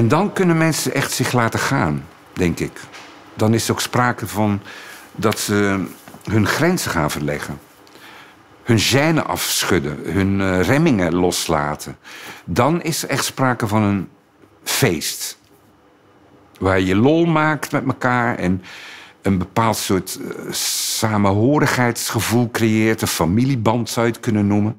En dan kunnen mensen echt zich laten gaan, denk ik. Dan is er ook sprake van dat ze hun grenzen gaan verleggen. Hun gêne afschudden, hun remmingen loslaten. Dan is er echt sprake van een feest. Waar je lol maakt met elkaar en een bepaald soort samenhorigheidsgevoel creëert. Een familieband zou je het kunnen noemen.